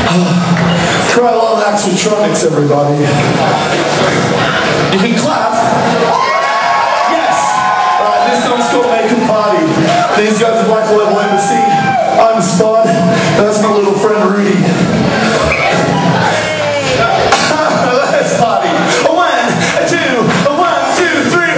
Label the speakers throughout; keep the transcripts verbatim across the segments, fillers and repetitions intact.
Speaker 1: Try a lot of Axotronics, everybody. You can clap. Yes. Alright, this song's called Make a Party. These guys are Black Label Embassy. I'm Spud, and that's my little friend Rudy. Let's party. A one, a two, a one, two, three.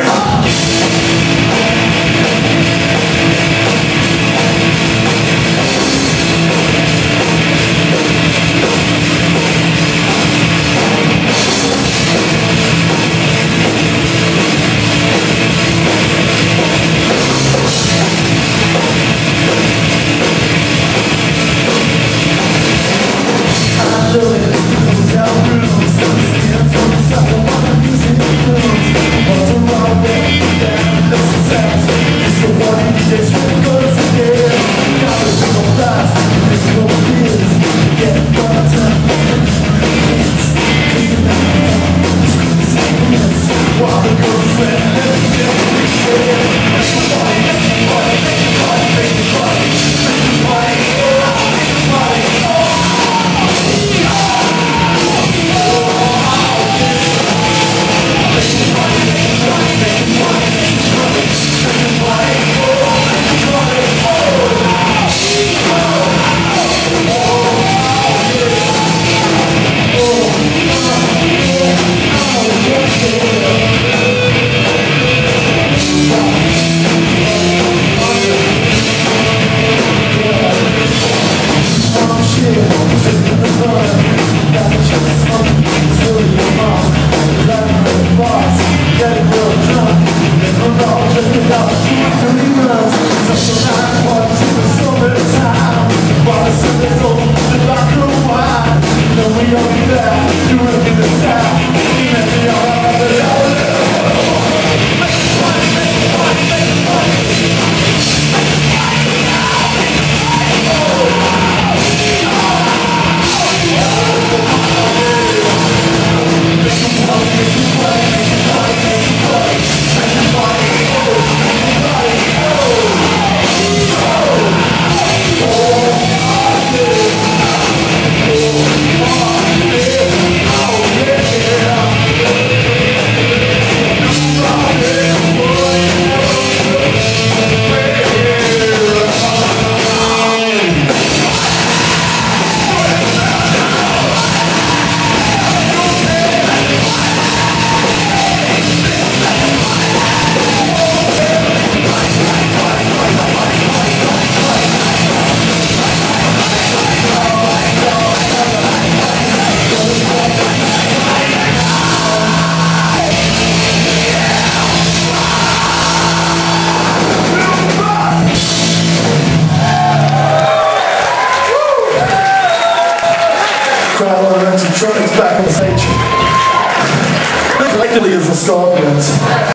Speaker 1: Axotronics back on stage. Collectively as the Scorpions.